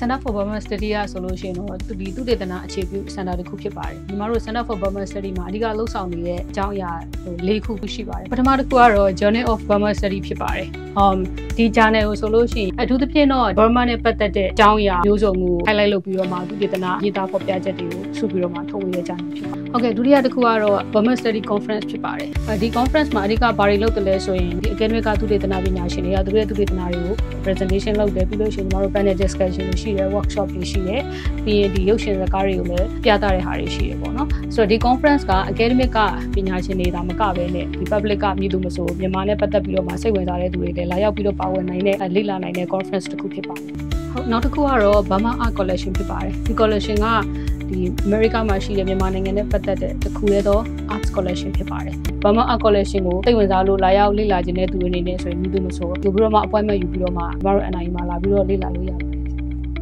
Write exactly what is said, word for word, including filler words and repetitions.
Center for Burma Study ကဆိုလို့ရှိရင်တော့ဒီသုတေသနအခြေပြု Center တစ်ခုဖြစ်ပါတယ်ဒီမှာတို့ Center for Burma Study မှာအဓိကလှုပ်ဆောင်နေတဲ့အကြောင်းအရာ၄ခုရှိပါတယ်ပထမတစ်ခုကတော့ Journal of Burma Study ဖြစ်ပါတယ်um ဒီ journal ကိုဆိုလို့ရှိရင်အထူးသဖြင့်တော့ Burma နဲ့ပတ်သက်တဲ့အကြောင်းအရာမျိုးစုံကို highlight လုပ်ပြီးတော့မှသုတေသနရေးသားဖော်ပြချက်တွေကိုစုပြီးတော့မှထုတ်ဝေရကြတယ်ဖြစ်ပါတယ်ဟုတ်ကဲ့ဒုတိယတစ်ခုကတော့ Burma Study Conference ဖြစ်ပါတယ်ဒီ conference မှာအဓိကဘာတွေလုပ်တယ်လဲဆိုရင်ဒီ academic ကသုတေသနပညာရှင်တွေကသူတို့ရဲ့သုတေသနတွေကို presentation လုပ်တယ်ပြီးလို့ရှိရင်ကျွန်တော်တို့ panel discussion တွေရှိတယ် workshop တွေရှိတယ်ပြီးရင်ဒီရုပ်ရှင်ဇာတ်ကားတွေကိုလည်းပြသတဲ့ဟာတွေရှိတယ်ပေါ့နော်ဆိုတော့ဒီ conference က academic ကပညာရှင်တွေဒါမကပဲနဲ့ဒီ public ကမြည်သူမဆိုမြန်မာနဲ့ပတ်သက်ပြီးတော့မှစိတ်ဝင်စားတဲ့သူတွေလည်းလာရောက်ပြီးတော့ပါဝင်နိုင်တဲ့လေ့လာနိုင်တဲ့ conference တစ်ခုဖြစ်ပါတယ်ဟုတ်နောက်တစ်ခုကတော့ Burma Art Collection ဖြစ်ပါတယ်ဒီ collection ကဒီ America မှာရှိတဲ့မြန်မာနိုင်ငံနဲ့ပတ်သက်တဲ့တစ်ခုရဲ့သော Art Collection ဖြစ်ပါတယ် Burma Art Collection ကိုစိတ်ဝင်စားလို့လာရောက်လေ့လာခြင်းတဲ့သူတွေအနေနဲ့ဆိုရင်မြည်သူမဆိုဒီပြီးတော့မှ appointment ယူပြီးတော့မှကျွန်တော်တို့ N I E မှာလာပြီးတော့လေ့လာလို့ရတယ်